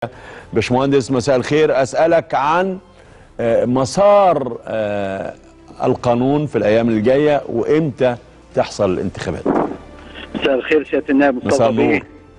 باشمهندس مساء الخير، أسألك عن مسار القانون في الأيام الجاية وإمتى تحصل الانتخابات. مساء الخير سيادة النائب مصطفى بيه.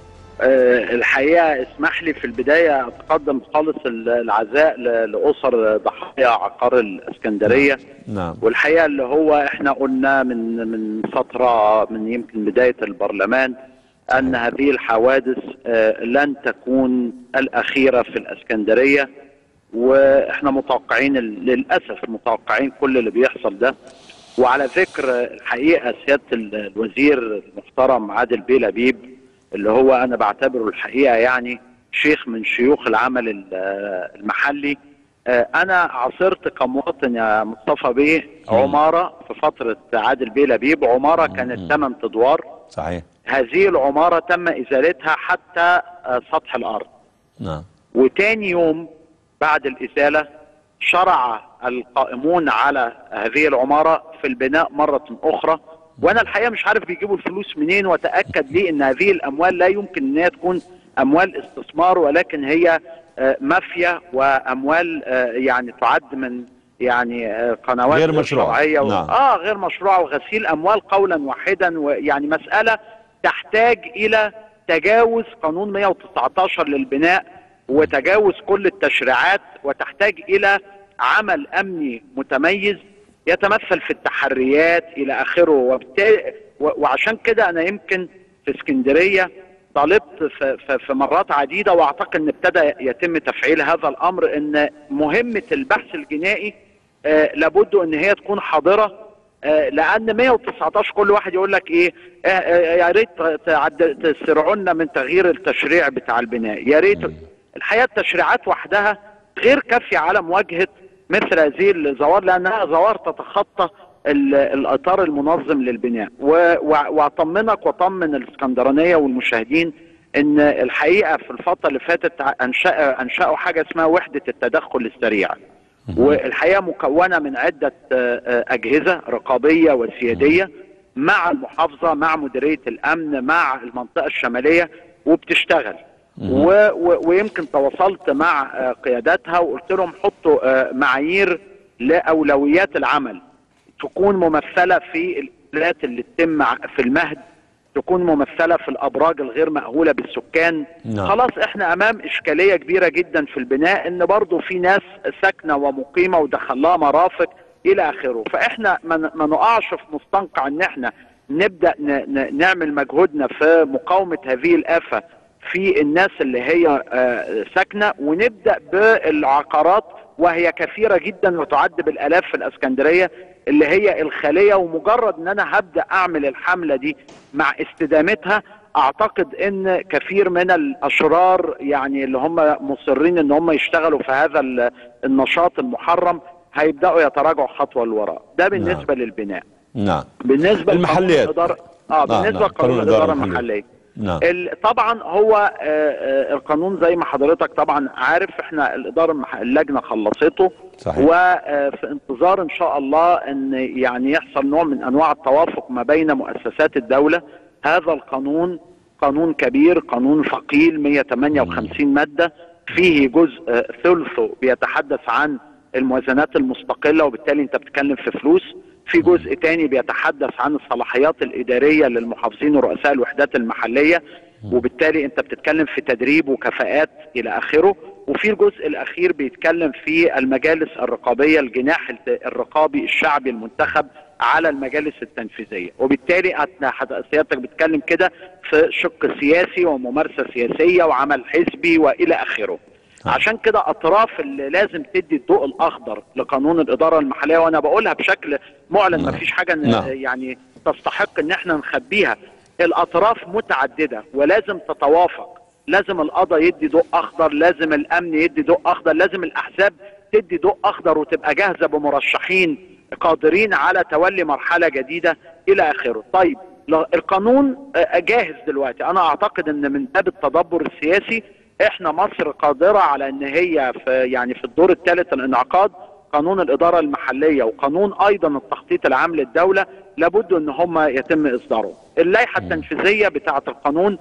الحقيقة اسمح لي في البداية أتقدم خالص العزاء لأسر ضحايا عقار الإسكندرية. نعم. والحقيقة اللي هو احنا قلنا من فترة، من يمكن بداية البرلمان، أن هذه الحوادث لن تكون الأخيرة في الإسكندرية، واحنا متوقعين للأسف متوقعين كل اللي بيحصل ده. وعلى ذكر الحقيقة سيادة الوزير المحترم عادل بيه لبيب، اللي هو أنا بعتبره الحقيقة يعني شيخ من شيوخ العمل المحلي. أنا عاصرت كمواطن يا مصطفى بيه عمارة في فترة عادل بيه لبيب، عمارة كانت 8 أدوار. صحيح. هذه العمارة تم إزالتها حتى سطح الأرض. نعم. وتاني يوم بعد الإزالة شرع القائمون على هذه العمارة في البناء مرة أخرى، وأنا الحقيقة مش عارف بيجيبوا الفلوس منين، وتأكد لي أن هذه الأموال لا يمكن أن هي تكون أموال استثمار، ولكن هي مافيا وأموال يعني تعد من يعني قنوات غير مشروعية. نعم. غير مشروعة وغسيل أموال قولا واحدا، ويعني مسألة تحتاج إلى تجاوز قانون 119 للبناء وتجاوز كل التشريعات، وتحتاج إلى عمل أمني متميز يتمثل في التحريات إلى آخره. وبالتالي وعشان كده أنا يمكن في اسكندرية طالبت في مرات عديدة، وأعتقد أن ابتدى يتم تفعيل هذا الأمر، أن مهمة البحث الجنائي لابد أن هي تكون حاضرة، لأن 119 كل واحد يقول لك إيه، يا ريت تسرعونا من تغيير التشريع بتاع البناء، يا ريت. الحقيقة التشريعات وحدها غير كافية على مواجهة مثل هذه الظواهر، لأنها ظواهر تتخطى الإطار المنظم للبناء. وأطمنك وأطمن الإسكندرانية والمشاهدين إن الحقيقة في الفترة اللي فاتت أنشأوا حاجة اسمها وحدة التدخل السريع، والحقيقة مكونة من عدة أجهزة رقابية وسيادية مع المحافظة، مع مديرية الأمن، مع المنطقة الشمالية، وبتشتغل. ويمكن تواصلت مع قياداتها وقلت لهم حطوا معايير لأولويات العمل، تكون ممثلة في الإنشاءات اللي تتم في المهد، تكون ممثلة في الأبراج الغير مأهولة بالسكان. خلاص احنا أمام إشكالية كبيرة جدا في البناء، إن برضو في ناس ساكنة ومقيمة ودخلها مرافق إلى آخره. فاحنا ما نقعش في مستنقع إن احنا نبدأ نعمل مجهودنا في مقاومة هذه الآفة في الناس اللي هي ساكنة، ونبدأ بالعقارات وهي كثيرة جدا وتعد بالآلاف في الإسكندرية اللي هي الخالية. ومجرد ان انا هبدأ اعمل الحملة دي مع استدامتها، اعتقد ان كثير من الاشرار يعني اللي هم مصرين ان هم يشتغلوا في هذا النشاط المحرم هيبدأوا يتراجعوا خطوة للوراء. ده بالنسبة للبناء. نعم. بالنسبة المحليات. بالنسبة لقانون الإدارة المحلية. نعم. طبعا هو القانون زي ما حضرتك طبعا عارف، احنا اللجنة خلصته. صحيح. وفي انتظار ان شاء الله ان يعني يحصل نوع من انواع التوافق ما بين مؤسسات الدولة. هذا القانون قانون كبير، قانون ثقيل، 158 مادة، فيه جزء ثلثه بيتحدث عن الموازنات المستقلة، وبالتالي انت بتتكلم في فلوس. في جزء تاني بيتحدث عن الصلاحيات الإدارية للمحافظين ورؤساء الوحدات المحلية، وبالتالي انت بتتكلم في تدريب وكفاءات إلى آخره. وفي الجزء الأخير بيتكلم في المجالس الرقابية، الجناح الرقابي الشعبي المنتخب على المجالس التنفيذية. وبالتالي سيادتك بتتكلم كده في شق سياسي وممارسة سياسية وعمل حزبي وإلى آخره. عشان كده اطراف اللي لازم تدي الضوء الاخضر لقانون الاداره المحليه، وانا بقولها بشكل معلن، ما فيش حاجه يعني تستحق ان احنا نخبيها. الاطراف متعدده ولازم تتوافق، لازم القضاء يدي ضوء اخضر، لازم الامن يدي ضوء اخضر، لازم الاحزاب تدي ضوء اخضر وتبقى جاهزه بمرشحين قادرين على تولي مرحله جديده الى اخره. طيب القانون جاهز دلوقتي، انا اعتقد ان من باب التدبر السياسي احنا مصر قادرة على ان هي في الدور الثالث الانعقاد قانون الادارة المحلية وقانون ايضا التخطيط العام للدولة لابد ان هم يتم اصدارهم. اللائحة التنفيذية بتاعة القانون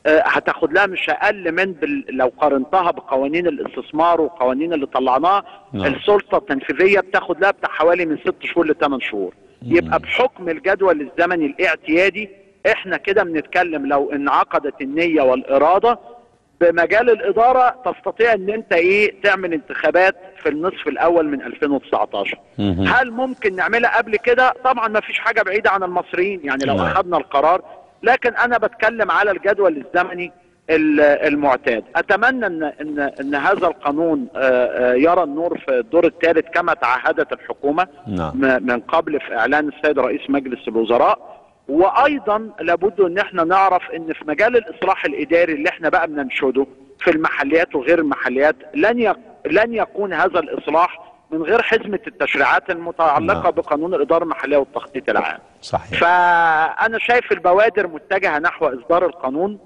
هتاخد لها مش اقل من لو قارنتها بقوانين الاستثمار وقوانين اللي طلعناها، السلطه التنفيذيه بتاخد لها بتاع حوالي من 6 شهور ل 8 شهور. يبقى بحكم الجدول الزمني الاعتيادي احنا كده بنتكلم لو انعقدت النيه والاراده بمجال الاداره تستطيع ان انت تعمل انتخابات في النصف الاول من 2019. هل ممكن نعملها قبل كده؟ طبعا ما فيش حاجه بعيده عن المصريين، يعني لو اخذنا القرار، لكن انا بتكلم على الجدول الزمني المعتاد. اتمنى ان هذا القانون يرى النور في الدور الثالث كما تعهدت الحكومه من قبل في اعلان السيد رئيس مجلس الوزراء. وايضا لابد ان احنا نعرف ان في مجال الاصلاح الاداري اللي احنا بقى بننشده في المحليات وغير المحليات لن يكون هذا الاصلاح من غير حزمه التشريعات المتعلقه بقانون الاداره المحليه والتخطيط العام. صحيح. فانا شايف البوادر متجهه نحو اصدار القانون،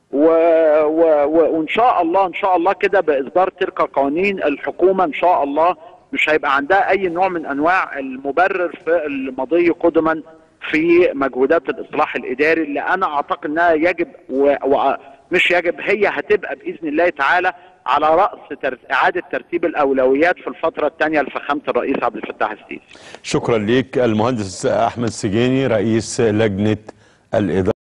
وان شاء الله كده باصدار تلك القوانين الحكومه ان شاء الله مش هيبقى عندها اي نوع من انواع المبرر في المضي قدما في مجهودات الاصلاح الاداري، اللي انا اعتقد انها يجب ومش يجب، هي هتبقى باذن الله تعالى على راس اعاده ترتيب الاولويات في الفتره الثانيه لفخامه الرئيس عبد الفتاح السيسي. شكرا ليك المهندس احمد سجيني رئيس لجنه الاداره.